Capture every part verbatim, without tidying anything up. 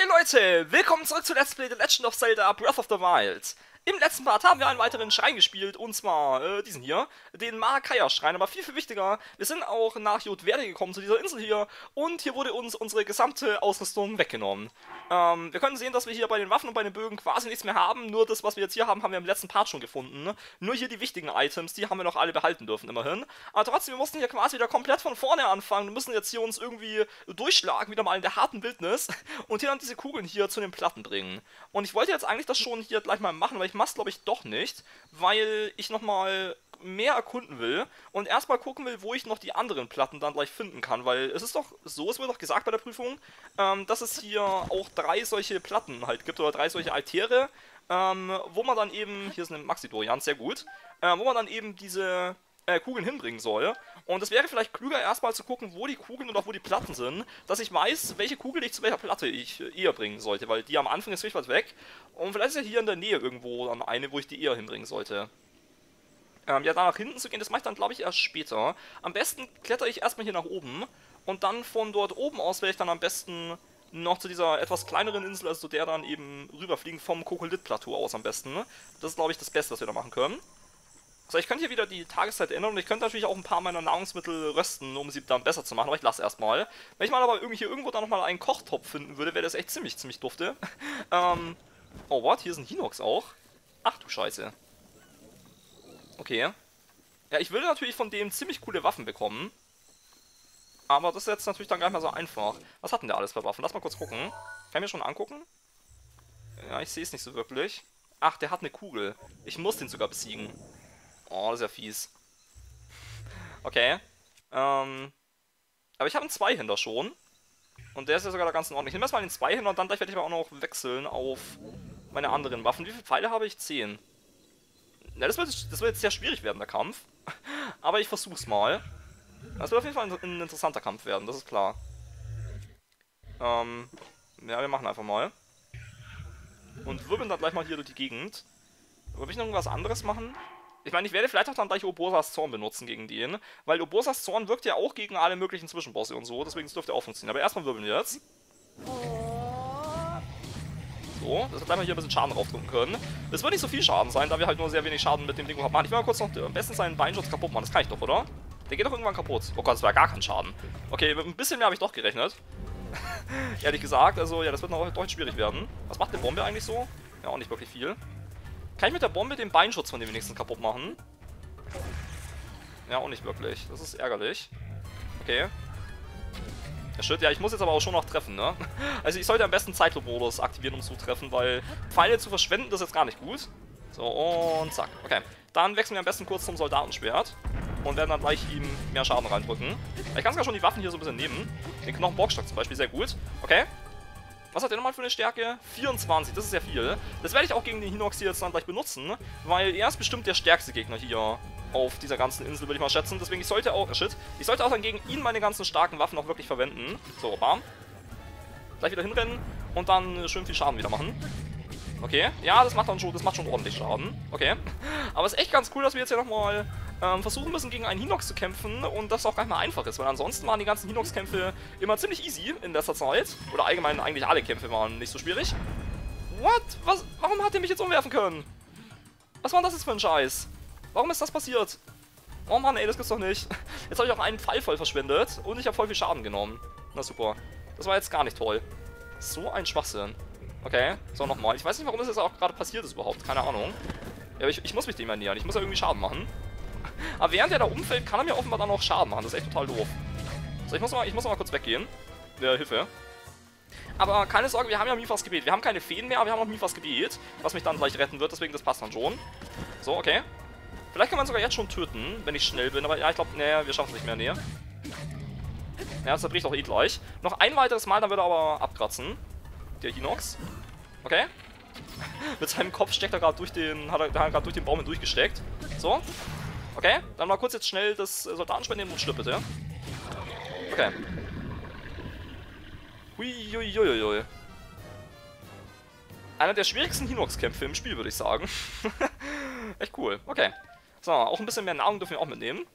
Hey Leute, willkommen zurück zu Let's Play The Legend of Zelda Breath of the Wild. Im letzten Part haben wir einen weiteren Schrein gespielt, und zwar äh, diesen hier, den Maracaya-Schrein, aber viel, viel wichtiger, wir sind auch nach Jodverde gekommen, zu dieser Insel hier, und hier wurde uns unsere gesamte Ausrüstung weggenommen. Ähm, wir können sehen, dass wir hier bei den Waffen und bei den Bögen quasi nichts mehr haben, nur das, was wir jetzt hier haben, haben wir im letzten Part schon gefunden. Nur hier die wichtigen Items, die haben wir noch alle behalten dürfen, immerhin. Aber trotzdem, wir mussten hier quasi wieder komplett von vorne anfangen, wir müssen jetzt hier uns irgendwie durchschlagen, wieder mal in der harten Wildnis, und hier dann diese Kugeln hier zu den Platten bringen. Und ich wollte jetzt eigentlich das schon hier gleich mal machen, weil ich mach's glaube ich doch nicht, weil ich nochmal mehr erkunden will und erstmal gucken will, wo ich noch die anderen Platten dann gleich finden kann, weil es ist doch so, es wurde doch gesagt bei der Prüfung, ähm, dass es hier auch drei solche Platten halt gibt, oder drei solche Altäre, ähm, wo man dann eben, hier ist eine Maxi-Dorian, sehr gut, äh, wo man dann eben diese Äh, Kugeln hinbringen soll. Und es wäre vielleicht klüger, erstmal zu gucken, wo die Kugeln und auch wo die Platten sind, dass ich weiß, welche Kugel ich zu welcher Platte ich äh, eher bringen sollte, weil die am Anfang ist richtig weit weg. Und vielleicht ist ja hier in der Nähe irgendwo dann eine, wo ich die eher hinbringen sollte. Ähm, ja, da nach hinten zu gehen, das mache ich dann, glaube ich, erst später. Am besten klettere ich erstmal hier nach oben und dann von dort oben aus werde ich dann am besten noch zu dieser etwas kleineren Insel, also zu der dann eben rüberfliegen vom Kokolit-Plateau aus am besten. Das ist, glaube ich, das Beste, was wir da machen können. So, ich könnte hier wieder die Tageszeit ändern und ich könnte natürlich auch ein paar meiner Nahrungsmittel rösten, um sie dann besser zu machen, aber ich lasse erstmal. Wenn ich mal aber irgendwie hier irgendwo dann nochmal einen Kochtopf finden würde, wäre das echt ziemlich, ziemlich dufte. ähm, oh, what? Hier sind Hinox auch? Ach du Scheiße. Okay. Ja, ich würde natürlich von dem ziemlich coole Waffen bekommen. Aber das ist jetzt natürlich dann gar nicht mehr so einfach. Was hat denn der alles für Waffen? Lass mal kurz gucken. Kann ich mir schon angucken? Ja, ich sehe es nicht so wirklich. Ach, der hat eine Kugel. Ich muss den sogar besiegen. Oh, das ist ja fies. Okay. Ähm. Aber ich habe einen Zweihänder schon. Und der ist ja sogar da ganz in Ordnung. Ich nehme erstmal den Zweihänder und dann gleich werde ich aber auch noch wechseln auf meine anderen Waffen. Wie viele Pfeile habe ich? Zehn. Ja, das wird, das wird jetzt sehr schwierig werden, der Kampf. Aber ich versuch's mal. Das wird auf jeden Fall ein, ein interessanter Kampf werden, das ist klar. Ähm. Ja, wir machen einfach mal. Und wirbeln dann gleich mal hier durch die Gegend. Will ich noch irgendwas anderes machen? Ich meine, ich werde vielleicht auch dann gleich Urbosas Zorn benutzen gegen den, weil Urbosas Zorn wirkt ja auch gegen alle möglichen Zwischenbosse und so, deswegen dürfte er auch funktionieren. Aber erstmal wirbeln wir jetzt. So, dass wir gleich mal hier ein bisschen Schaden draufdrücken können. Das wird nicht so viel Schaden sein, da wir halt nur sehr wenig Schaden mit dem Ding machen. Ich will mal kurz noch am besten seinen Beinschutz kaputt machen, das kann ich doch, oder? Der geht doch irgendwann kaputt. Oh Gott, das war gar kein Schaden. Okay, mit ein bisschen mehr habe ich doch gerechnet. Ehrlich gesagt, also ja, das wird noch deutlich schwierig werden. Was macht eine Bombe eigentlich so? Ja, auch nicht wirklich viel. Kann ich mit der Bombe den Beinschutz von dem wenigsten kaputt machen? Ja, auch nicht wirklich. Das ist ärgerlich. Okay. Ja, shit, ja, ich muss jetzt aber auch schon noch treffen, ne? Also ich sollte am besten Zeitlupe-Modus aktivieren, um zu treffen, weil Pfeile zu verschwenden, das ist jetzt gar nicht gut. So, und zack. Okay. Dann wechseln wir am besten kurz zum Soldatenschwert und werden dann gleich ihm mehr Schaden reindrücken. Ich kann sogar schon die Waffen hier so ein bisschen nehmen. Den Knochenborgstock zum Beispiel, sehr gut. Okay. Was hat der nochmal für eine Stärke? vierundzwanzig, das ist sehr viel. Das werde ich auch gegen den Hinox hier jetzt dann gleich benutzen, weil er ist bestimmt der stärkste Gegner hier auf dieser ganzen Insel, würde ich mal schätzen. Deswegen, ich sollte auch, shit, ich sollte auch dann gegen ihn meine ganzen starken Waffen auch wirklich verwenden. So, bam. Gleich wieder hinrennen und dann schön viel Schaden wieder machen. Okay, ja, das macht dann schon, das macht schon ordentlich Schaden. Okay. Aber es ist echt ganz cool, dass wir jetzt hier nochmal ähm, versuchen müssen, gegen einen Hinox zu kämpfen und das auch gar nicht mal einfach ist, weil ansonsten waren die ganzen Hinox-Kämpfe immer ziemlich easy in letzter Zeit. Oder allgemein eigentlich alle Kämpfe waren nicht so schwierig. What? Was? Warum hat der mich jetzt umwerfen können? Was war denn das jetzt für ein Scheiß? Warum ist das passiert? Oh Mann, ey, das gibt's doch nicht. Jetzt habe ich auch einen Pfeil voll verschwendet und ich habe voll viel Schaden genommen. Na super. Das war jetzt gar nicht toll. So ein Schwachsinn. Okay, so nochmal. Ich weiß nicht, warum das jetzt auch gerade passiert ist überhaupt. Keine Ahnung. Ja, aber ich, ich muss mich dem ja nähern. Ich muss ja irgendwie Schaden machen. Aber während er da umfällt, kann er mir offenbar dann auch Schaden machen. Das ist echt total doof. So, ich muss mal, ich muss mal kurz weggehen. Der Hilfe. Aber keine Sorge, wir haben ja Mifas Gebet. Wir haben keine Feen mehr, aber wir haben noch Mifas Gebet, was mich dann gleich retten wird. Deswegen, das passt dann schon. So, okay. Vielleicht kann man sogar jetzt schon töten, wenn ich schnell bin. Aber ja, ich glaube, nee, wir schaffen es nicht mehr. Nee. Ja, das zerbricht auch eh gleich. Noch ein weiteres Mal, dann wird er aber abkratzen. Der Hinox. Okay. Mit seinem Kopf steckt er gerade durch den, hat er gerade durch den Baum hindurchgesteckt. So. Okay, dann mal kurz jetzt schnell das Soldatenschwert nehmen und stirb bitte. Okay. Huiuiuiui. Einer der schwierigsten Hinox-Kämpfe im Spiel, würde ich sagen. Echt cool. Okay. So, auch ein bisschen mehr Nahrung dürfen wir auch mitnehmen.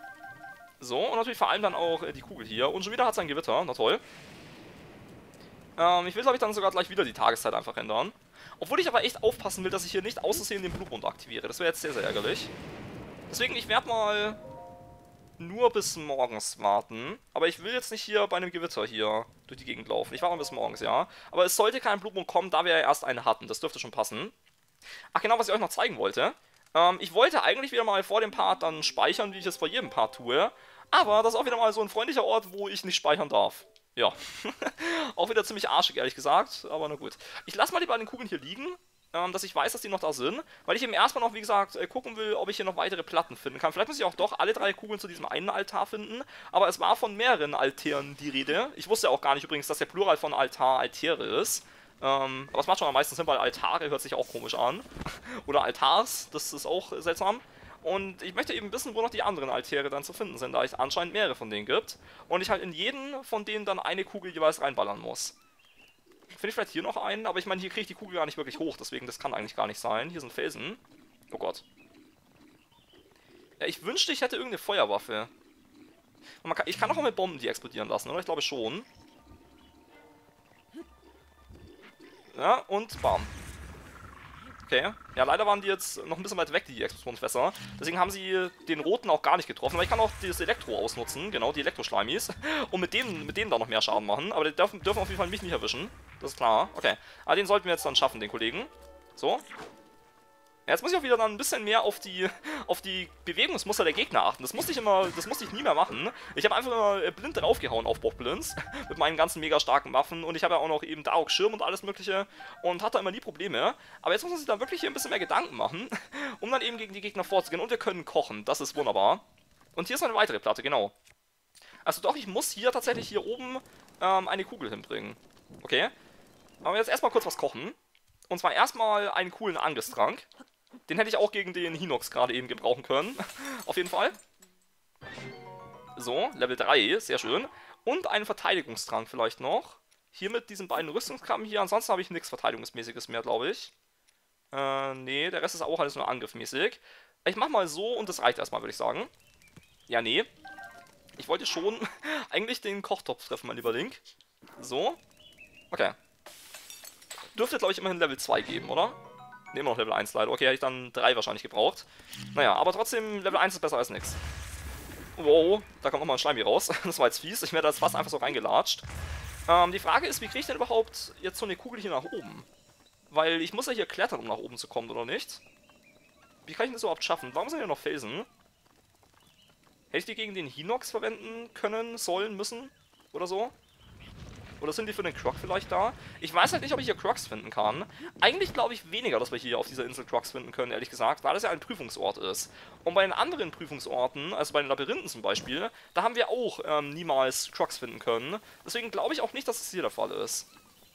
So, und natürlich vor allem dann auch äh, die Kugel hier. Und schon wieder hat es ein Gewitter. Na toll. Ähm, ich will, glaube ich, dann sogar gleich wieder die Tageszeit einfach ändern. Obwohl ich aber echt aufpassen will, dass ich hier nicht aus Versehen den Blutmond aktiviere. Das wäre jetzt sehr, sehr ärgerlich. Deswegen, ich werde mal nur bis morgens warten. Aber ich will jetzt nicht hier bei einem Gewitter hier durch die Gegend laufen. Ich warte mal bis morgens, ja. Aber es sollte kein Blutmond kommen, da wir ja erst einen hatten. Das dürfte schon passen. Ach genau, was ich euch noch zeigen wollte. Ähm, ich wollte eigentlich wieder mal vor dem Part dann speichern, wie ich es vor jedem Part tue. Aber das ist auch wieder mal so ein freundlicher Ort, wo ich nicht speichern darf. Ja. Auch wieder ziemlich arschig, ehrlich gesagt. Aber na gut. Ich lasse mal die beiden Kugeln hier liegen, ähm, dass ich weiß, dass die noch da sind. Weil ich eben erstmal noch, wie gesagt, äh, gucken will, ob ich hier noch weitere Platten finden kann. Vielleicht muss ich auch doch alle drei Kugeln zu diesem einen Altar finden. Aber es war von mehreren Altären die Rede. Ich wusste auch gar nicht übrigens, dass der Plural von Altar Altäre ist. Ähm, aber das macht schon am meisten Sinn, weil Altare hört sich auch komisch an. Oder Altars, das ist auch seltsam. Und ich möchte eben wissen, wo noch die anderen Altäre dann zu finden sind, da es anscheinend mehrere von denen gibt. Und ich halt in jeden von denen dann eine Kugel jeweils reinballern muss. Finde ich vielleicht hier noch einen, aber ich meine, hier kriege ich die Kugel gar nicht wirklich hoch, deswegen das kann eigentlich gar nicht sein. Hier sind Felsen. Oh Gott. Ja, ich wünschte, ich hätte irgendeine Feuerwaffe. Man kann, ich kann auch mit Bomben die explodieren lassen, oder? Ich glaube schon. Ja, und bam. Okay. Ja, leider waren die jetzt noch ein bisschen weit weg, die Explosionsfässer. Deswegen haben sie den roten auch gar nicht getroffen. Aber ich kann auch das Elektro ausnutzen, genau, die Elektroschleimis. Und mit denen, mit denen da noch mehr Schaden machen. Aber die dürfen, dürfen auf jeden Fall mich nicht erwischen. Das ist klar. Okay. Aber den sollten wir jetzt dann schaffen, den Kollegen. So. Jetzt muss ich auch wieder dann ein bisschen mehr auf die, auf die Bewegungsmuster der Gegner achten. Das musste ich immer, das musste ich nie mehr machen. Ich habe einfach immer blind draufgehauen auf Bockblins mit meinen ganzen mega starken Waffen und ich habe ja auch noch eben da auch Schirm und alles mögliche und hatte immer nie Probleme. Aber jetzt muss man sich da wirklich hier ein bisschen mehr Gedanken machen, um dann eben gegen die Gegner vorzugehen. Und wir können kochen, das ist wunderbar. Und hier ist noch eine weitere Platte, genau. Also doch, ich muss hier tatsächlich hier oben ähm, eine Kugel hinbringen. Okay. Aber jetzt erstmal kurz was kochen. Und zwar erstmal einen coolen Angestrank. Den hätte ich auch gegen den Hinox gerade eben gebrauchen können. Auf jeden Fall. So, Level drei, sehr schön. Und einen Verteidigungstrank vielleicht noch. Hier mit diesen beiden Rüstungskappen hier. Ansonsten habe ich nichts Verteidigungsmäßiges mehr, glaube ich. Äh, nee, der Rest ist auch alles nur angriffmäßig. Ich mach mal so und das reicht erstmal, würde ich sagen. Ja, nee. Ich wollte schon eigentlich den Kochtopf treffen, mein lieber Link. So. Okay. Dürfte, glaube ich, immerhin Level zwei geben, oder? Ne, immer noch Level eins leider. Okay, hätte ich dann drei wahrscheinlich gebraucht. Naja, aber trotzdem, Level eins ist besser als nix. Wow, da kommt nochmal ein Schleimi raus. Das war jetzt fies. Ich werde das fast einfach so reingelatscht. Ähm, die Frage ist, wie kriege ich denn überhaupt jetzt so eine Kugel hier nach oben? Weil ich muss ja hier klettern, um nach oben zu kommen, oder nicht? Wie kann ich das überhaupt schaffen? Warum sind hier noch Felsen? Hätte ich die gegen den Hinox verwenden können, sollen, müssen? Oder so? Oder sind die für den Croc vielleicht da? Ich weiß halt nicht, ob ich hier Crocs finden kann. Eigentlich glaube ich weniger, dass wir hier auf dieser Insel Crocs finden können, ehrlich gesagt, weil das ja ein Prüfungsort ist. Und bei den anderen Prüfungsorten, also bei den Labyrinthen zum Beispiel, da haben wir auch ähm, niemals Crocs finden können. Deswegen glaube ich auch nicht, dass es hier der Fall ist.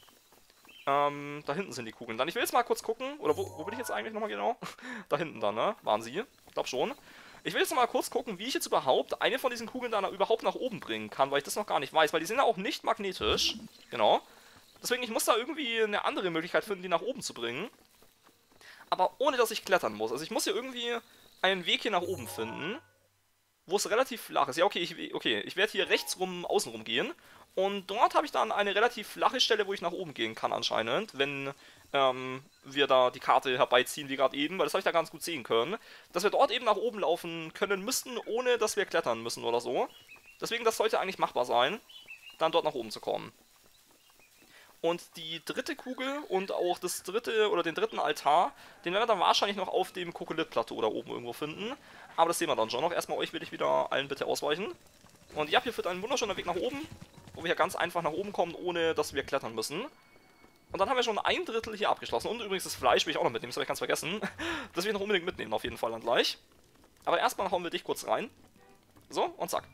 Ähm, da hinten sind die Kugeln dann. Ich will jetzt mal kurz gucken, oder wo, wo bin ich jetzt eigentlich nochmal genau? Da hinten dann, ne? Waren sie? Ich glaube schon. Ich will jetzt noch mal kurz gucken, wie ich jetzt überhaupt eine von diesen Kugeln da überhaupt nach oben bringen kann, weil ich das noch gar nicht weiß, weil die sind ja auch nicht magnetisch. Genau. Deswegen, ich muss da irgendwie eine andere Möglichkeit finden, die nach oben zu bringen. Aber ohne, dass ich klettern muss. Also ich muss hier irgendwie einen Weg hier nach oben finden, wo es relativ flach ist. Ja, okay, ich, okay, ich werde hier rechts rum, außen rum gehen. Und dort habe ich dann eine relativ flache Stelle, wo ich nach oben gehen kann anscheinend, wenn ähm, wir da die Karte herbeiziehen, wie gerade eben, weil das habe ich da ganz gut sehen können. Dass wir dort eben nach oben laufen können müssten, ohne dass wir klettern müssen oder so. Deswegen, das sollte eigentlich machbar sein, dann dort nach oben zu kommen. Und die dritte Kugel und auch das dritte oder den dritten Altar, den werden wir dann wahrscheinlich noch auf dem Kokolith-Plateau da oben irgendwo finden. Aber das sehen wir dann schon noch. Erstmal euch will ich wieder allen bitte ausweichen. Und ja, hier führt ein wunderschöner Weg nach oben, wo wir hier ganz einfach nach oben kommen, ohne dass wir klettern müssen. Und dann haben wir schon ein Drittel hier abgeschlossen. Und übrigens das Fleisch will ich auch noch mitnehmen, das habe ich ganz vergessen. Das will ich noch unbedingt mitnehmen, auf jeden Fall dann gleich. Aber erstmal hauen wir dich kurz rein. So, und zack.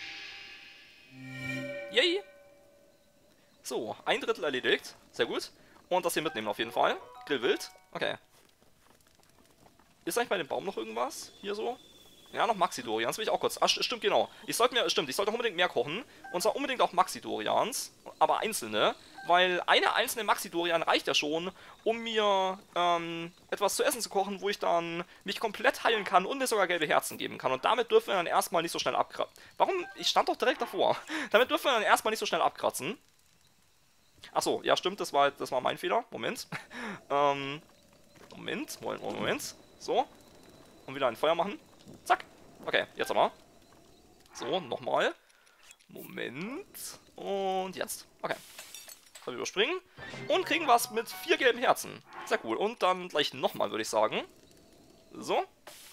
Yay! So, ein Drittel erledigt. Sehr gut. Und das hier mitnehmen auf jeden Fall. Grillwild. Okay. Ist eigentlich bei dem Baum noch irgendwas? Hier so? Ja, noch Maxi-Dorians will ich auch kurz. Ah, stimmt, genau. Ich sollte mir, stimmt, ich sollte unbedingt mehr kochen. Und zwar unbedingt auch Maxi-Dorians. Aber einzelne. Weil eine einzelne Maxi-Dorian reicht ja schon, um mir ähm, etwas zu essen zu kochen, wo ich dann mich komplett heilen kann und mir sogar gelbe Herzen geben kann. Und damit dürfen wir dann erstmal nicht so schnell abkratzen. Warum? Ich stand doch direkt davor. Damit dürfen wir dann erstmal nicht so schnell abkratzen. Achso, ja stimmt, das war, das war mein Fehler. Moment. ähm, Moment, Moment, Moment. So. Und wieder ein Feuer machen. Zack. Okay, jetzt aber. So, nochmal. Moment. Und jetzt. Okay. Dann überspringen. Und kriegen was mit vier gelben Herzen. Sehr cool. Und dann gleich nochmal, würde ich sagen. So.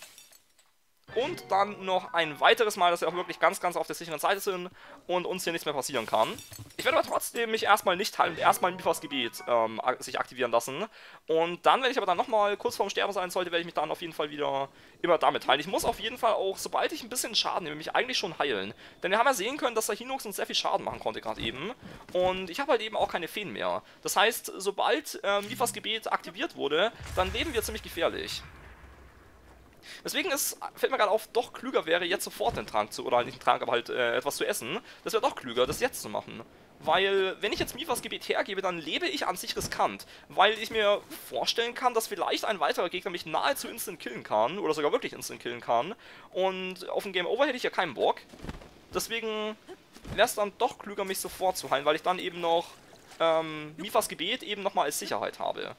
Und dann noch ein weiteres Mal, dass wir auch wirklich ganz, ganz auf der sicheren Seite sind und uns hier nichts mehr passieren kann. Ich werde aber trotzdem mich erstmal nicht halten, erstmal Mifas Gebet ähm, sich aktivieren lassen. Und dann, wenn ich aber dann nochmal kurz vorm Sterben sein sollte, werde ich mich dann auf jeden Fall wieder immer damit heilen. Ich muss auf jeden Fall auch, sobald ich ein bisschen Schaden nehme, mich eigentlich schon heilen. Denn wir haben ja sehen können, dass der Hinox uns sehr viel Schaden machen konnte gerade eben. Und ich habe halt eben auch keine Feen mehr. Das heißt, sobald ähm, Mifas Gebet aktiviert wurde, dann leben wir ziemlich gefährlich. Deswegen ist, fällt mir gerade auf, doch klüger wäre, jetzt sofort den Trank zu, oder nicht den Trank, aber halt äh, etwas zu essen. Das wäre doch klüger, das jetzt zu machen. Weil, wenn ich jetzt Mifas Gebet hergebe, dann lebe ich an sich riskant. Weil ich mir vorstellen kann, dass vielleicht ein weiterer Gegner mich nahezu instant killen kann, oder sogar wirklich instant killen kann. Und auf ein Game Over hätte ich ja keinen Bock. Deswegen wäre es dann doch klüger, mich sofort zu heilen, weil ich dann eben noch ähm, Mifas Gebet eben nochmal als Sicherheit habe.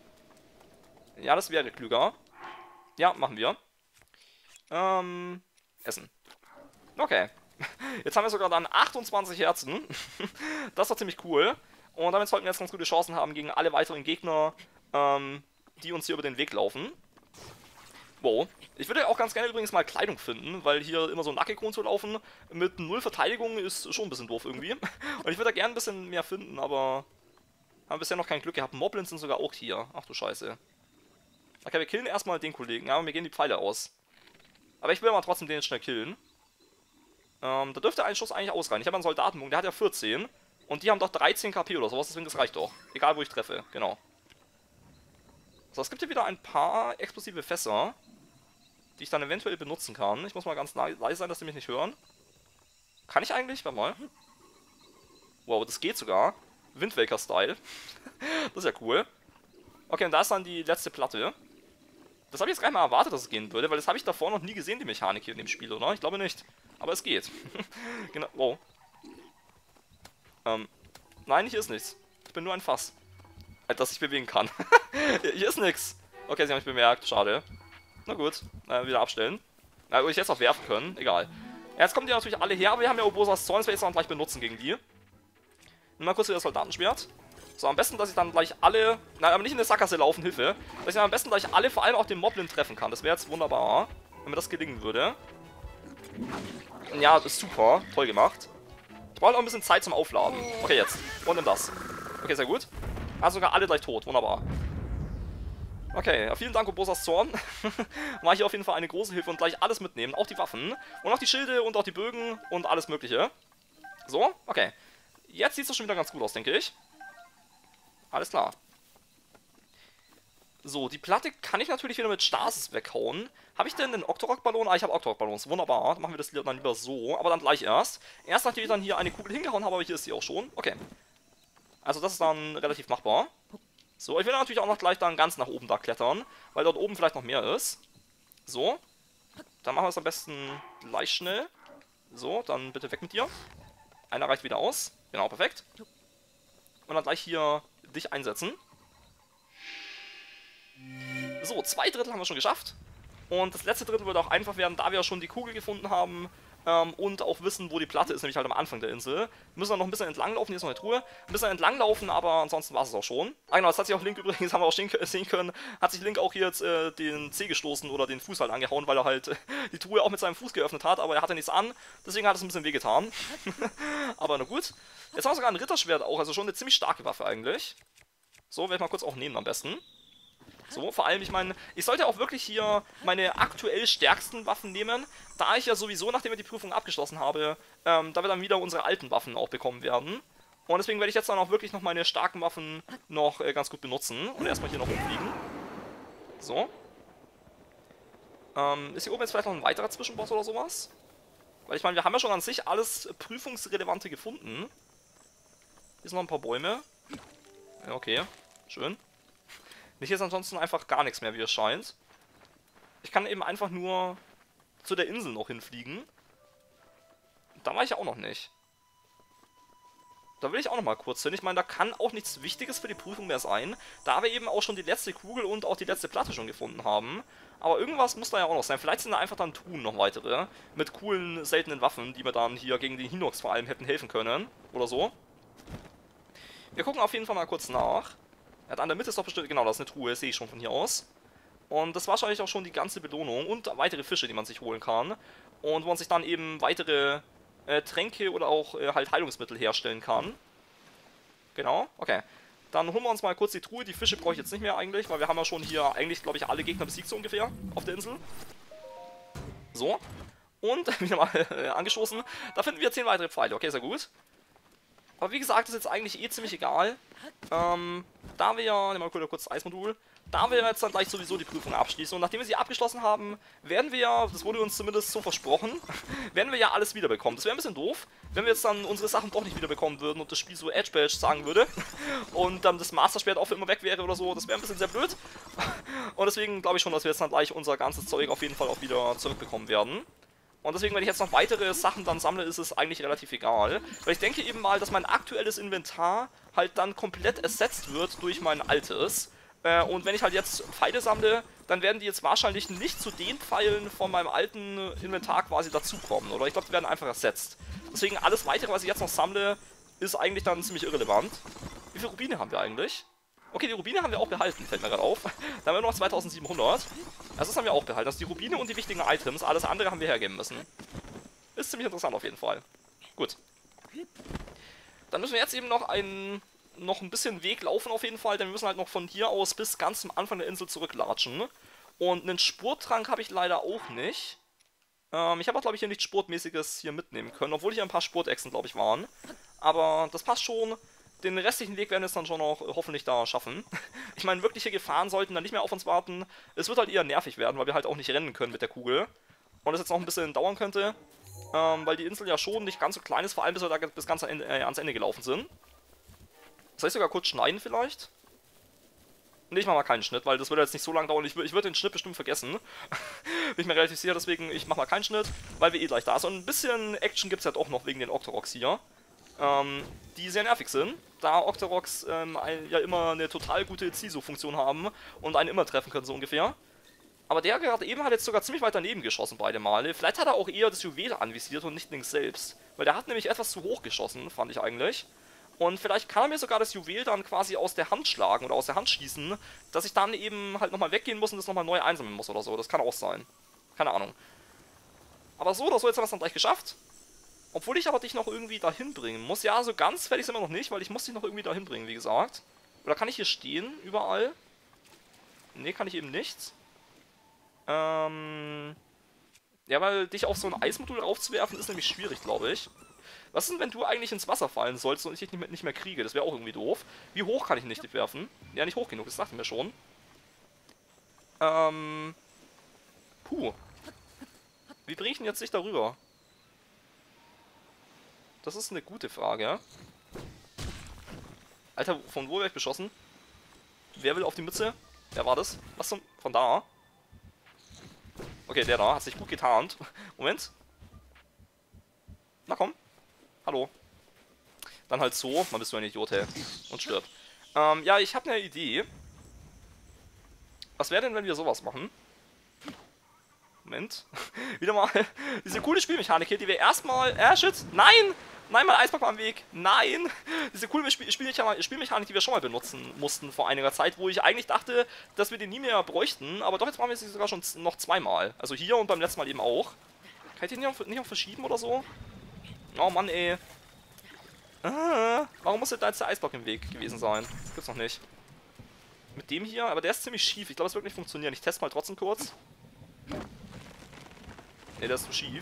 Ja, das wäre klüger. Ja, machen wir. Ähm, essen. Okay. Jetzt haben wir sogar dann achtundzwanzig Herzen. Das war ziemlich cool. Und damit sollten wir jetzt ganz gute Chancen haben gegen alle weiteren Gegner, ähm, die uns hier über den Weg laufen. Wow. Ich würde auch ganz gerne übrigens mal Kleidung finden, weil hier immer so nackig rumzulaufen mit null Verteidigung ist schon ein bisschen doof irgendwie. Und ich würde da gerne ein bisschen mehr finden, aber haben bisher noch kein Glück gehabt. Moblins sind sogar auch hier. Ach du Scheiße. Okay, wir killen erstmal den Kollegen. Ja, mir gehen die Pfeile aus. Aber ich will mal trotzdem den jetzt schnell killen. Ähm, da dürfte ein Schuss eigentlich ausreichen. Ich habe einen Soldatenbogen, der hat ja vierzehn. Und die haben doch dreizehn K P oder sowas, deswegen das reicht doch. Egal, wo ich treffe, genau. So, es gibt hier wieder ein paar explosive Fässer, die ich dann eventuell benutzen kann. Ich muss mal ganz leise sein, dass die mich nicht hören. Kann ich eigentlich? Warte mal. Wow, das geht sogar. Wind Waker-Style. Das ist ja cool. Okay, und da ist dann die letzte Platte. Das habe ich jetzt gar nicht mal erwartet, dass es gehen würde, weil das habe ich davor noch nie gesehen, die Mechanik hier in dem Spiel, oder? Ich glaube nicht. Aber es geht. Genau. Wow. Ähm. Nein, hier ist nichts. Ich bin nur ein Fass. Das ich bewegen kann. Hier ist nichts. Okay, sie haben mich bemerkt. Schade. Na gut. Äh, wieder abstellen. Na, würde ich jetzt noch werfen können. Egal. Ja, jetzt kommen die natürlich alle her, aber wir haben ja Obosas Zorn, das werde ich jetzt auch gleich benutzen gegen die. Nimm mal kurz wieder das Soldatenschwert. So, am besten, dass ich dann gleich alle, nein, aber nicht in der Sackgasse laufen, Hilfe, dass ich dann am besten gleich alle, vor allem auch den Moblin treffen kann. Das wäre jetzt wunderbar, wenn mir das gelingen würde. Ja, das ist super, toll gemacht. Ich brauche auch ein bisschen Zeit zum Aufladen. Okay, jetzt. Und nimm das. Okay, sehr gut. Also sogar alle gleich tot, wunderbar. Okay, ja, vielen Dank, Obosas Zorn. War hier auf jeden Fall eine große Hilfe und gleich alles mitnehmen, auch die Waffen und auch die Schilde und auch die Bögen und alles mögliche. So, okay. Jetzt sieht es doch schon wieder ganz gut aus, denke ich. Alles klar. So, die Platte kann ich natürlich wieder mit Stasis weghauen. Habe ich denn einen Octorok-Ballon? Ah, ich habe Octorok-Ballons. Wunderbar. Dann machen wir das dann lieber so. Aber dann gleich erst. Erst nachdem ich dann hier eine Kugel hingehauen habe, aber hier ist sie auch schon. Okay. Also das ist dann relativ machbar. So, ich will natürlich auch noch gleich dann ganz nach oben da klettern. Weil dort oben vielleicht noch mehr ist. So. Dann machen wir es am besten gleich schnell. So, dann bitte weg mit dir. Einer reicht wieder aus. Genau, perfekt. Und dann gleich hier dich einsetzen. So, zwei Drittel haben wir schon geschafft. Und das letzte Drittel wird auch einfach werden, da wir ja schon die Kugel gefunden haben ähm, und auch wissen, wo die Platte ist, nämlich halt am Anfang der Insel. Wir müssen dann noch ein bisschen entlang laufen, hier ist noch eine Truhe. Ein bisschen entlang laufen, aber ansonsten war es auch schon. Ah genau, das hat sich auch Link übrigens, haben wir auch sehen können, hat sich Link auch hier jetzt äh, den Zeh gestoßen oder den Fuß halt angehauen, weil er halt äh, die Truhe auch mit seinem Fuß geöffnet hat, aber er hatte nichts an, deswegen hat es ein bisschen wehgetan. Aber na gut. Jetzt haben wir sogar ein Ritterschwert auch, also schon eine ziemlich starke Waffe eigentlich. So, werde ich mal kurz auch nehmen am besten. So, vor allem, ich meine, ich sollte auch wirklich hier meine aktuell stärksten Waffen nehmen, da ich ja sowieso, nachdem wir die Prüfung abgeschlossen habe, ähm, da wir dann wieder unsere alten Waffen auch bekommen werden. Und deswegen werde ich jetzt dann auch wirklich noch meine starken Waffen noch äh, ganz gut benutzen. Und erstmal hier noch umfliegen. So. Ähm, ist hier oben jetzt vielleicht noch ein weiterer Zwischenboss oder sowas? Weil ich meine, wir haben ja schon an sich alles Prüfungsrelevante gefunden. Hier sind noch ein paar Bäume. Ja, okay. Schön. Nicht ist ansonsten einfach gar nichts mehr, wie es scheint. Ich kann eben einfach nur zu der Insel noch hinfliegen. Da war ich ja auch noch nicht. Da will ich auch noch mal kurz hin. Ich meine, da kann auch nichts Wichtiges für die Prüfung mehr sein, da wir eben auch schon die letzte Kugel und auch die letzte Platte schon gefunden haben. Aber irgendwas muss da ja auch noch sein. Vielleicht sind da einfach dann Truhen noch weitere, mit coolen, seltenen Waffen, die wir dann hier gegen den Hinox vor allem hätten helfen können. Oder so. Wir gucken auf jeden Fall mal kurz nach. Ja, da an der Mitte ist doch bestimmt, genau, das ist eine Truhe, sehe ich schon von hier aus. Und das war wahrscheinlich auch schon die ganze Belohnung und weitere Fische, die man sich holen kann. Und wo man sich dann eben weitere äh, Tränke oder auch äh, halt Heilungsmittel herstellen kann. Genau, okay. Dann holen wir uns mal kurz die Truhe. Die Fische brauche ich jetzt nicht mehr eigentlich, weil wir haben ja schon hier eigentlich, glaube ich, alle Gegner besiegt so ungefähr auf der Insel. So. Und wieder mal äh, angestoßen. Da finden wir zehn weitere Pfeile. Okay, sehr gut. Aber wie gesagt, ist jetzt eigentlich eh ziemlich egal. Ähm, da wir ja, nehmen wir mal kurz das Eismodul, da wir jetzt dann gleich sowieso die Prüfung abschließen und nachdem wir sie abgeschlossen haben, werden wir ja, das wurde uns zumindest so versprochen, werden wir ja alles wiederbekommen. Das wäre ein bisschen doof, wenn wir jetzt dann unsere Sachen doch nicht wiederbekommen würden und das Spiel so Edge Badge sagen würde und dann das Master-Schwert auch für immer weg wäre oder so. Das wäre ein bisschen sehr blöd. Und deswegen glaube ich schon, dass wir jetzt dann gleich unser ganzes Zeug auf jeden Fall auch wieder zurückbekommen werden. Und deswegen, wenn ich jetzt noch weitere Sachen dann sammle, ist es eigentlich relativ egal. Weil ich denke eben mal, dass mein aktuelles Inventar halt dann komplett ersetzt wird durch mein altes. Äh, und wenn ich halt jetzt Pfeile sammle, dann werden die jetzt wahrscheinlich nicht zu den Pfeilen von meinem alten Inventar quasi dazukommen. Oder ich glaube, die werden einfach ersetzt. Deswegen alles weitere, was ich jetzt noch sammle, ist eigentlich dann ziemlich irrelevant. Wie viele Rubine haben wir eigentlich? Okay, die Rubine haben wir auch behalten, fällt mir gerade auf. Da haben wir noch zweitausendsiebenhundert. Also das haben wir auch behalten. Also die Rubine und die wichtigen Items, alles andere haben wir hergeben müssen. Ist ziemlich interessant auf jeden Fall. Gut. Dann müssen wir jetzt eben noch einen, noch ein bisschen Weg laufen auf jeden Fall, denn wir müssen halt noch von hier aus bis ganz zum Anfang der Insel zurücklatschen. Und einen Spurtrank habe ich leider auch nicht. Ähm, ich habe auch, glaube ich, hier nichts Spurtmäßiges hier mitnehmen können, obwohl hier ein paar Spurtechsen, glaube ich, waren. Aber das passt schon. Den restlichen Weg werden wir es dann schon noch hoffentlich da schaffen. Ich meine, wirkliche Gefahren sollten dann nicht mehr auf uns warten. Es wird halt eher nervig werden, weil wir halt auch nicht rennen können mit der Kugel. Und es jetzt noch ein bisschen dauern könnte. Ähm, weil die Insel ja schon nicht ganz so klein ist, vor allem bis wir da bis ganz Ende, äh, ans Ende gelaufen sind. Soll ich sogar kurz schneiden vielleicht? Ne, ich mache mal keinen Schnitt, weil das würde jetzt nicht so lange dauern. Ich, ich würde den Schnitt bestimmt vergessen. Bin ich mir relativ sicher, deswegen ich mache mal keinen Schnitt, weil wir eh gleich da sind. Und ein bisschen Action gibt es ja doch noch wegen den Octoroks hier. Ähm, die sehr nervig sind, da Octoroks ähm, ein, ja immer eine total gute Ciso-Funktion haben und einen immer treffen können, so ungefähr. Aber der gerade eben hat jetzt sogar ziemlich weit daneben geschossen, beide Male. Vielleicht hat er auch eher das Juwel anvisiert und nicht links selbst. Weil der hat nämlich etwas zu hoch geschossen, fand ich eigentlich. Und vielleicht kann er mir sogar das Juwel dann quasi aus der Hand schlagen oder aus der Hand schießen, dass ich dann eben halt nochmal weggehen muss und das nochmal neu einsammeln muss oder so. Das kann auch sein. Keine Ahnung. Aber so oder so, jetzt haben wir es dann gleich geschafft. Obwohl ich aber dich noch irgendwie dahin bringen muss. Ja, so ganz fertig sind wir noch nicht, weil ich muss dich noch irgendwie dahin bringen, wie gesagt. Oder kann ich hier stehen, überall? Ne, kann ich eben nicht. Ähm... Ja, weil dich auf so ein Eismodul raufzuwerfen, ist nämlich schwierig, glaube ich. Was ist denn, wenn du eigentlich ins Wasser fallen sollst und ich dich nicht mehr, nicht mehr kriege? Das wäre auch irgendwie doof. Wie hoch kann ich nicht werfen? Ja, nicht hoch genug, das dachten wir schon. Ähm... Puh. Wie bringe ich denn jetzt dich darüber? Das ist eine gute Frage. Alter, von wo werde ich beschossen? Wer will auf die Mütze? Wer war das? Was zum... Von da? Okay, der da. Hat sich gut getarnt. Moment. Na komm. Hallo. Dann halt so. Man bist du ein Idiot, hey. Und stirbt. Ähm, ja, ich habe eine Idee. Was wäre denn, wenn wir sowas machen? Moment. Wieder mal diese coole Spielmechanik hier, die wir erstmal... Äh, shit. Nein! Nein, mein Eisberg war am Weg. Nein! Diese coole Spiel Spielmechanik, die wir schon mal benutzen mussten vor einiger Zeit, wo ich eigentlich dachte, dass wir den nie mehr bräuchten. Aber doch, jetzt machen wir sie sogar schon noch zweimal. Also hier und beim letzten Mal eben auch. Kann ich den nicht noch, nicht noch verschieben oder so? Oh Mann, ey. Ah, warum muss da jetzt der Eisblock im Weg gewesen sein? Das gibt's noch nicht. Mit dem hier, aber der ist ziemlich schief. Ich glaube, es wird nicht funktionieren. Ich teste mal trotzdem kurz. Ne, der ist zu schief.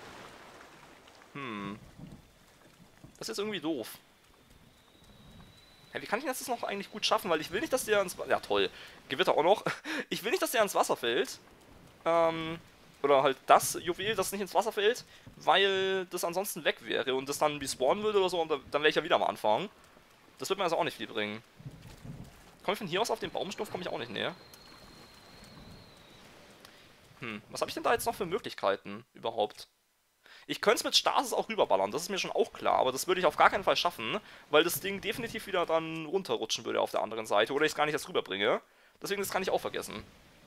Hm. Das ist jetzt irgendwie doof. Ja, wie kann ich das jetzt noch eigentlich gut schaffen? Weil ich will nicht, dass der ins... Ja, toll. Gewitter auch noch. Ich will nicht, dass der ins Wasser fällt. Ähm... Oder halt das Juwel, das nicht ins Wasser fällt, weil das ansonsten weg wäre und das dann respawnen würde oder so und dann wäre ich ja wieder am Anfang. Das wird mir also auch nicht viel bringen. Komme ich von hier aus auf den Baumstumpf, komme ich auch nicht näher. Hm, was habe ich denn da jetzt noch für Möglichkeiten überhaupt? Ich könnte es mit Stasis auch rüberballern, das ist mir schon auch klar, aber das würde ich auf gar keinen Fall schaffen, weil das Ding definitiv wieder dann runterrutschen würde auf der anderen Seite oder ich es gar nicht erst rüberbringe. Deswegen, das kann ich auch vergessen.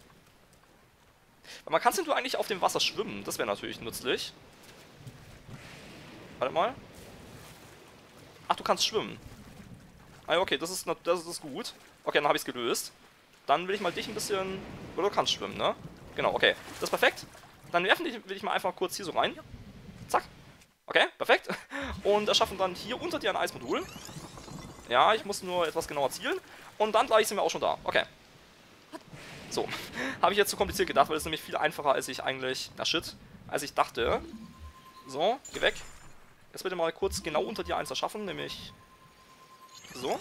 Aber man kann du eigentlich auf dem Wasser schwimmen, das wäre natürlich nützlich. Warte mal. Ach, du kannst schwimmen. Ah, okay, das ist, das ist gut. Okay, dann habe ich es gelöst. Dann will ich mal dich ein bisschen... Oder du kannst schwimmen, ne? Genau, okay. Das ist perfekt. Dann werfen die, will ich mal einfach kurz hier so rein. Zack. Okay, perfekt. Und erschaffen dann hier unter dir ein Eismodul. Ja, ich muss nur etwas genauer zielen. Und dann gleich sind wir auch schon da. Okay. So. Habe ich jetzt zu kompliziert gedacht, weil es nämlich viel einfacher, als ich eigentlich... Na shit. Als ich dachte. So, geh weg. Jetzt bitte mal kurz genau unter dir eins erschaffen, nämlich... So.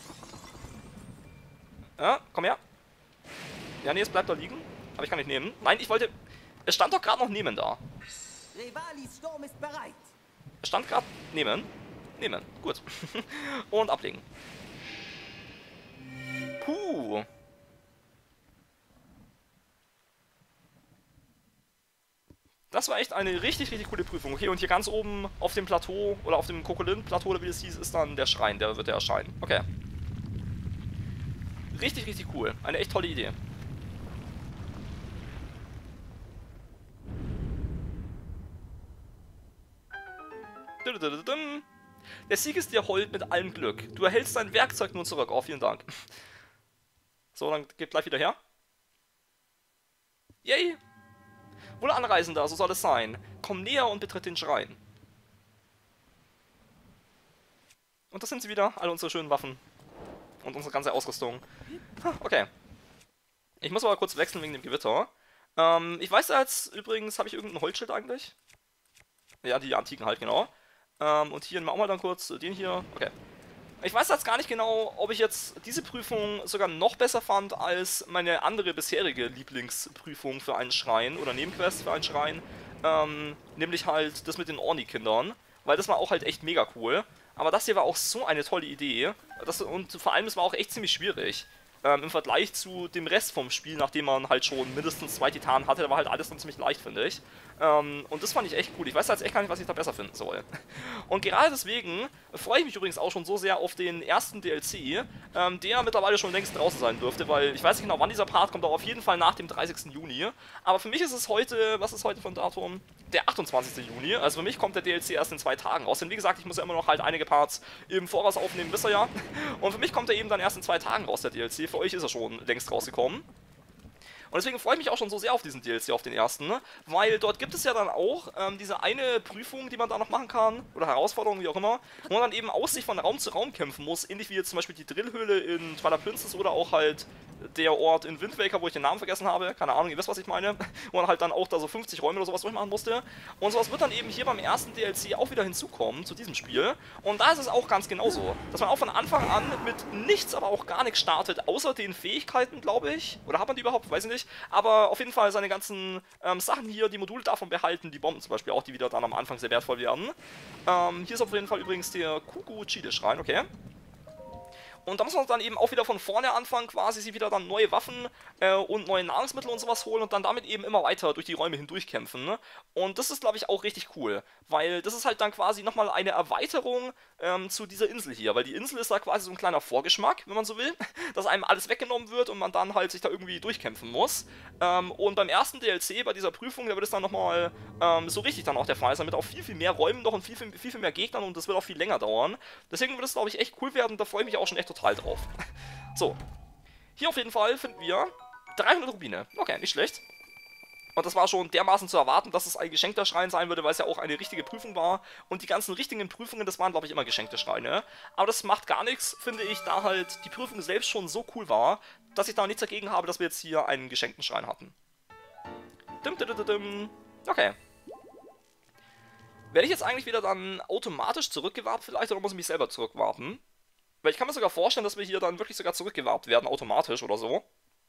Ja, komm her. Ja, nee, es bleibt da liegen. Aber ich kann nicht nehmen. Nein, ich wollte... Es stand doch gerade noch nehmen da. Revalis Sturm ist bereit. Es stand gerade nehmen. Nehmen. Gut. Und ablegen. Puh. Das war echt eine richtig, richtig coole Prüfung. Okay, und hier ganz oben auf dem Plateau, oder auf dem Kokolin-Plateau, oder wie es hieß, ist dann der Schrein, der wird ja erscheinen. Okay. Richtig, richtig cool. Eine echt tolle Idee. Der Sieg ist dir hold mit allem Glück. Du erhältst dein Werkzeug nun zurück. Oh, vielen Dank. So, dann gib gleich wieder her. Yay! Wohl Anreisender, so soll es sein. Komm näher und betritt den Schrein. Und das sind sie wieder, alle unsere schönen Waffen. Und unsere ganze Ausrüstung. Okay. Ich muss aber kurz wechseln wegen dem Gewitter. Ähm, ich weiß jetzt übrigens, habe ich irgendein Holzschild eigentlich? Ja, die antiken halt, genau. Ähm, und hier nehmen wir auch mal dann kurz den hier. Okay. Ich weiß jetzt gar nicht genau, ob ich jetzt diese Prüfung sogar noch besser fand als meine andere bisherige Lieblingsprüfung für einen Schrein oder Nebenquest für einen Schrein. Ähm, nämlich halt das mit den Orni-Kindern. Weil das war auch halt echt mega cool. Aber das hier war auch so eine tolle Idee. Das, und vor allem, es war auch echt ziemlich schwierig. Ähm, Im Vergleich zu dem Rest vom Spiel, nachdem man halt schon mindestens zwei Titanen hatte, da war halt alles dann ziemlich leicht, finde ich. Ähm, und das fand ich echt cool. Ich weiß jetzt echt gar nicht, was ich da besser finden soll. Und gerade deswegen freue ich mich übrigens auch schon so sehr auf den ersten D L C, ähm, der mittlerweile schon längst draußen sein dürfte, weil ich weiß nicht genau, wann dieser Part kommt, aber auf jeden Fall nach dem dreißigsten Juni. Aber für mich ist es heute, was ist heute für ein Datum? Der achtundzwanzigste Juni. Also für mich kommt der D L C erst in zwei Tagen raus. Denn wie gesagt, ich muss ja immer noch halt einige Parts im Voraus aufnehmen, wisst ihr ja. Und für mich kommt er eben dann erst in zwei Tagen raus, der D L C. Für euch ist er schon längst rausgekommen. Und deswegen freue ich mich auch schon so sehr auf diesen D L C, auf den ersten, ne? Weil dort gibt es ja dann auch ähm, diese eine Prüfung, die man da noch machen kann, oder Herausforderung, wie auch immer, wo man dann eben aus sich von Raum zu Raum kämpfen muss, ähnlich wie jetzt zum Beispiel die Drillhöhle in Twilight Princess oder auch halt der Ort in Wind Waker, wo ich den Namen vergessen habe, keine Ahnung, ihr wisst, was ich meine, wo man halt dann auch da so fünfzig Räume oder sowas durchmachen musste. Und sowas wird dann eben hier beim ersten D L C auch wieder hinzukommen, zu diesem Spiel. Und da ist es auch ganz genauso, dass man auch von Anfang an mit nichts, aber auch gar nichts startet, außer den Fähigkeiten, glaube ich. Oder hat man die überhaupt? Weiß ich nicht. Aber auf jeden Fall seine ganzen ähm, Sachen hier, die Module davon behalten, die Bomben zum Beispiel auch, die wieder dann am Anfang sehr wertvoll werden. Ähm, hier ist auf jeden Fall übrigens der Kuku-Chide-Schrein, okay. Und da muss man dann eben auch wieder von vorne anfangen, quasi sie wieder dann neue Waffen äh, und neue Nahrungsmittel und sowas holen und dann damit eben immer weiter durch die Räume hindurch kämpfen. Ne? Und das ist, glaube ich, auch richtig cool, weil das ist halt dann quasi nochmal eine Erweiterung ähm, zu dieser Insel hier, weil die Insel ist da quasi so ein kleiner Vorgeschmack, wenn man so will, dass einem alles weggenommen wird und man dann halt sich da irgendwie durchkämpfen muss. Ähm, und beim ersten D L C, bei dieser Prüfung, da wird es dann nochmal ähm, so richtig dann auch der Fall sein, mit auch viel, viel mehr Räumen noch und viel, viel, viel, viel mehr Gegnern und das wird auch viel länger dauern. Deswegen wird es, glaube ich, echt cool werden, da freue ich mich auch schon echt total drauf. So, hier auf jeden Fall finden wir dreihundert Rubine. Okay, nicht schlecht. Und das war schon dermaßen zu erwarten, dass es ein geschenkter Schrein sein würde, weil es ja auch eine richtige Prüfung war. Und die ganzen richtigen Prüfungen, das waren, glaube ich, immer geschenkte Schreine. Aber das macht gar nichts, finde ich, da halt die Prüfung selbst schon so cool war, dass ich da nichts dagegen habe, dass wir jetzt hier einen geschenkten Schrein hatten. Dim, dim, dim, dim. Okay. Werde ich jetzt eigentlich wieder dann automatisch zurückgewartet vielleicht, oder muss ich mich selber zurückwarten? Weil ich kann mir sogar vorstellen, dass wir hier dann wirklich sogar zurückgewartet werden, automatisch oder so.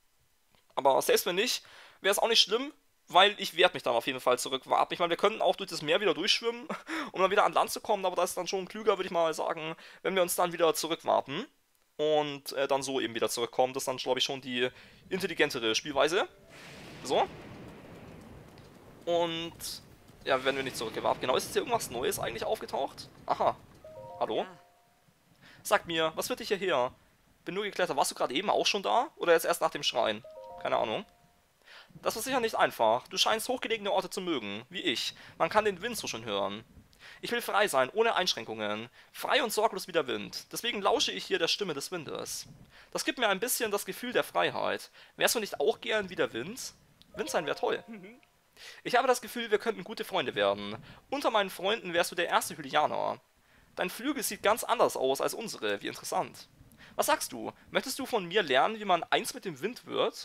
Aber selbst wenn nicht, wäre es auch nicht schlimm, weil ich werde mich dann auf jeden Fall zurückwarten. Ich meine, wir könnten auch durch das Meer wieder durchschwimmen, um dann wieder an Land zu kommen, aber das ist dann schon klüger, würde ich mal sagen, wenn wir uns dann wieder zurückwarten und äh, dann so eben wieder zurückkommen. Das ist dann, glaube ich, schon die intelligentere Spielweise. So. Und Ja, werden wir nicht zurückgewartet. Genau, ist jetzt hier irgendwas Neues eigentlich aufgetaucht? Aha. Hallo? Ja. Sag mir, was führt dich hierher? Bin nur geklettert. Warst du gerade eben auch schon da? Oder jetzt erst nach dem Schrein? Keine Ahnung. Das war sicher nicht einfach. Du scheinst hochgelegene Orte zu mögen, wie ich. Man kann den Wind so schön hören. Ich will frei sein, ohne Einschränkungen. Frei und sorglos wie der Wind. Deswegen lausche ich hier der Stimme des Windes. Das gibt mir ein bisschen das Gefühl der Freiheit. Wärst du nicht auch gern wie der Wind? Wind sein wäre toll. Ich habe das Gefühl, wir könnten gute Freunde werden. Unter meinen Freunden wärst du der erste Hylianer. Dein Flügel sieht ganz anders aus als unsere. Wie interessant. Was sagst du? Möchtest du von mir lernen, wie man eins mit dem Wind wird?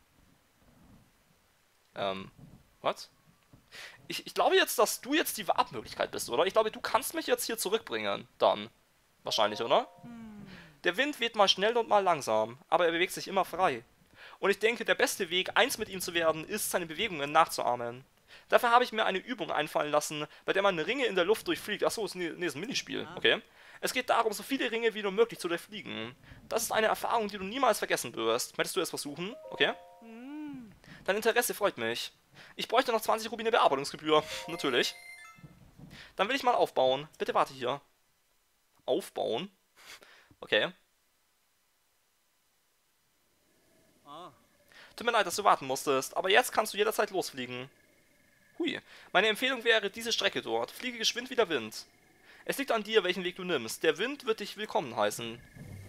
Ähm, was? Ich, ich glaube jetzt, dass du jetzt die Warp-Möglichkeit bist, oder? Ich glaube, du kannst mich jetzt hier zurückbringen. Dann. Wahrscheinlich, oder? Der Wind weht mal schnell und mal langsam, aber er bewegt sich immer frei. Und ich denke, der beste Weg, eins mit ihm zu werden, ist, seine Bewegungen nachzuahmen. Dafür habe ich mir eine Übung einfallen lassen, bei der man Ringe in der Luft durchfliegt. Achso, ist, nee, ist ein Minispiel. Okay. Es geht darum, so viele Ringe wie nur möglich zu durchfliegen. Das ist eine Erfahrung, die du niemals vergessen wirst. Möchtest du es versuchen? Okay. Dein Interesse freut mich. Ich bräuchte noch zwanzig Rubine Bearbeitungsgebühr. Natürlich. Dann will ich mal aufbauen. Bitte warte hier. Aufbauen? Okay. Oh. Tut mir leid, dass du warten musstest, aber jetzt kannst du jederzeit losfliegen. Hui. Meine Empfehlung wäre diese Strecke dort. Fliege geschwind wie der Wind. Es liegt an dir, welchen Weg du nimmst. Der Wind wird dich willkommen heißen.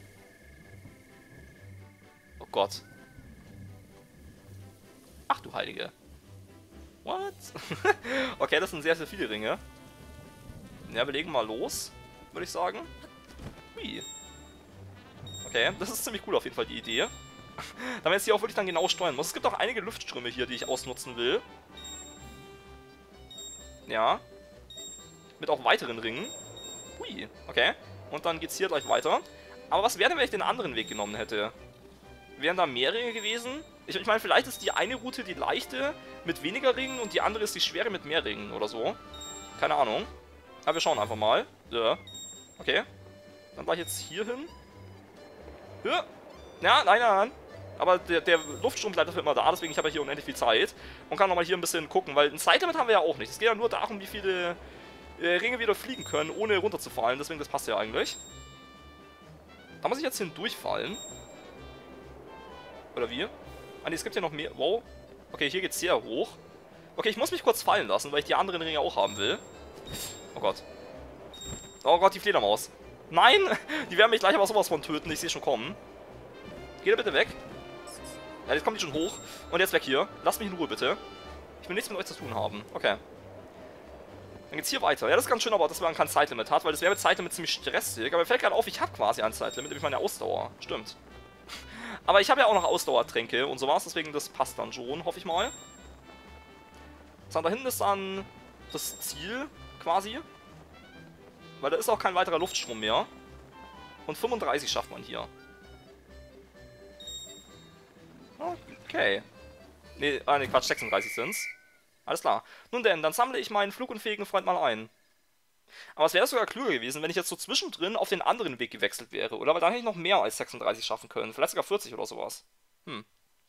Oh Gott. Ach du Heilige. What? Okay, das sind sehr, sehr viele Ringe. Ja, wir legen mal los, würde ich sagen. Hui. Okay, das ist ziemlich cool auf jeden Fall, die Idee. Da man jetzt hier auch wirklich dann genau steuern muss. Es gibt auch einige Luftströme hier, die ich ausnutzen will. Ja. Mit auch weiteren Ringen. Hui, okay. Und dann geht's hier gleich weiter. Aber was wäre denn, wenn ich den anderen Weg genommen hätte? Wären da mehr Ringe gewesen? Ich, ich meine, vielleicht ist die eine Route die leichte mit weniger Ringen und die andere ist die schwere mit mehr Ringen oder so. Keine Ahnung. Aber wir schauen einfach mal. Ja. Okay. Dann war ich jetzt hier hin. Ja, ja nein, nein, nein. Aber der, der Luftstrom bleibt dafür immer da, deswegen ich habe ja hier unendlich viel Zeit. Und kann nochmal hier ein bisschen gucken, weil ein Zeitlimit haben wir ja auch nicht. Es geht ja nur darum, wie viele äh, Ringe wir da fliegen können, ohne runterzufallen. Deswegen, das passt ja eigentlich. Da muss ich jetzt hindurchfallen. Oder wie? Ah ne, es gibt ja noch mehr. Wow. Okay, hier geht's sehr hoch. Okay, ich muss mich kurz fallen lassen, weil ich die anderen Ringe auch haben will. Oh Gott. Oh Gott, die Fledermaus. Nein! Die werden mich gleich aber sowas von töten. Ich sehe schon kommen. Geht bitte weg. Ja, jetzt kommt die schon hoch. Und jetzt weg hier. Lasst mich in Ruhe, bitte. Ich will nichts mit euch zu tun haben. Okay. Dann geht's hier weiter. Ja, das ist ganz schön, aber dass man kein Zeitlimit hat, weil das wäre mit Zeitlimit ziemlich stressig. Aber mir fällt gerade auf, ich habe quasi ein Zeitlimit, nämlich meine Ausdauer. Stimmt. Aber ich habe ja auch noch Ausdauertränke und sowas, deswegen das passt dann schon, hoffe ich mal. So, da hinten ist dann das Ziel, quasi. Weil da ist auch kein weiterer Luftstrom mehr. Und fünfunddreißig schafft man hier. Okay. Ne, ah, ne, Quatsch, sechsunddreißig sind's. Alles klar. Nun denn, dann sammle ich meinen flugunfähigen Freund mal ein. Aber es wäre sogar klüger gewesen, wenn ich jetzt so zwischendrin auf den anderen Weg gewechselt wäre, oder? Weil dann hätte ich noch mehr als sechsunddreißig schaffen können. Vielleicht sogar vierzig oder sowas. Hm.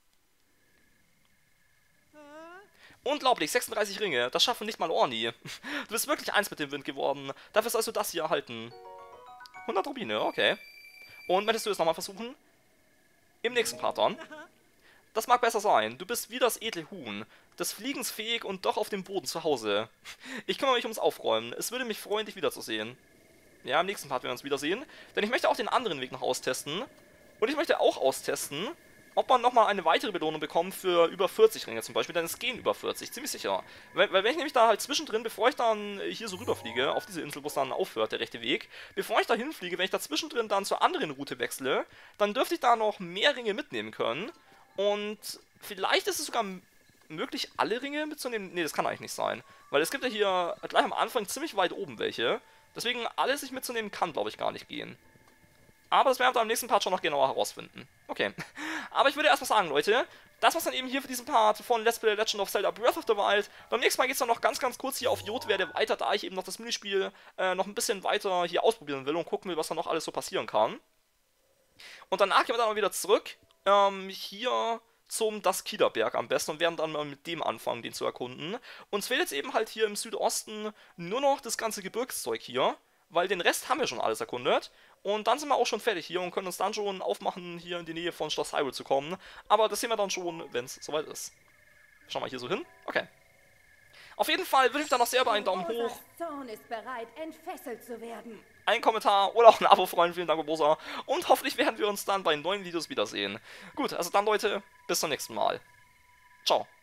Unglaublich, sechsunddreißig Ringe. Das schaffen nicht mal Orni. Du bist wirklich eins mit dem Wind geworden. Dafür sollst du das hier erhalten. hundert Rubine, okay. Und möchtest du es nochmal versuchen? Im nächsten Part dann. Das mag besser sein. Du bist wie das edle Huhn. Des Fliegens fähig und doch auf dem Boden zu Hause. Ich kümmere mich ums Aufräumen. Es würde mich freuen, dich wiederzusehen. Ja, im nächsten Part werden wir uns wiedersehen. Denn ich möchte auch den anderen Weg noch austesten. Und ich möchte auch austesten, ob man nochmal eine weitere Belohnung bekommt für über vierzig Ringe zum Beispiel. Denn es gehen über vierzig, ziemlich sicher. Weil, weil wenn ich nämlich da halt zwischendrin, bevor ich dann hier so rüberfliege, auf diese Insel, wo es dann aufhört, der rechte Weg, bevor ich da hinfliege, wenn ich da zwischendrin dann zur anderen Route wechsle, dann dürfte ich da noch mehr Ringe mitnehmen können. Und vielleicht ist es sogar möglich, alle Ringe mitzunehmen. Ne, das kann eigentlich nicht sein. Weil es gibt ja hier gleich am Anfang ziemlich weit oben welche. Deswegen alles sich mitzunehmen kann, glaube ich, gar nicht gehen. Aber das werden wir am nächsten Part schon noch genauer herausfinden. Okay. Aber ich würde erstmal sagen, Leute, das war's dann eben hier für diesen Part von Let's Play Legend of Zelda Breath of the Wild. Beim nächsten Mal geht's dann noch ganz, ganz kurz hier auf Jodwerde weiter, da ich eben noch das Minispiel äh, noch ein bisschen weiter hier ausprobieren will und gucken will, was da noch alles so passieren kann. Und danach gehen wir dann mal wieder zurück, ähm, hier zum Daskida-Berg am besten und werden dann mal mit dem anfangen, den zu erkunden. Uns fehlt jetzt eben halt hier im Südosten nur noch das ganze Gebirgszeug hier, weil den Rest haben wir schon alles erkundet. Und dann sind wir auch schon fertig hier und können uns dann schon aufmachen, hier in die Nähe von Schloss Hyrule zu kommen. Aber das sehen wir dann schon, wenn es soweit ist. Schauen wir hier so hin. Okay. Auf jeden Fall würde ich mich dann noch sehr über einen Daumen hoch, Zorn ist bereit, entfesselt zu werden. einen Kommentar oder auch ein Abo freuen. Vielen Dank, Barbosa. Und hoffentlich werden wir uns dann bei neuen Videos wiedersehen. Gut, also dann Leute, bis zum nächsten Mal. Ciao.